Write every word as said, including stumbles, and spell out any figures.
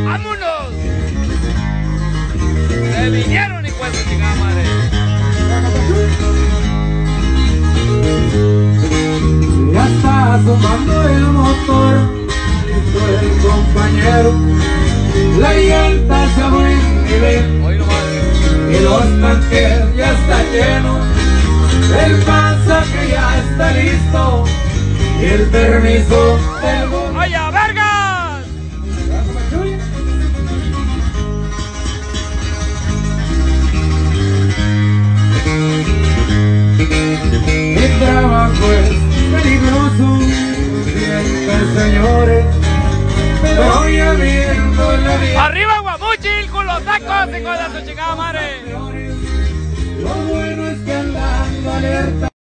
¡Vámonos! Se vinieron y pues su chingada madre. Ya está asomando el motor, esto el compañero. La llanta se abrió y ven, y los tanques ya están llenos. El pasaje ya está listo y el permiso del gobierno. ¡Oye, vergas! Mi trabajo es peligroso, siempre señores, pero ya viendo la vida. ¡Arriba, Guamuchil! ¡Con los tacos y con la su chingada madre!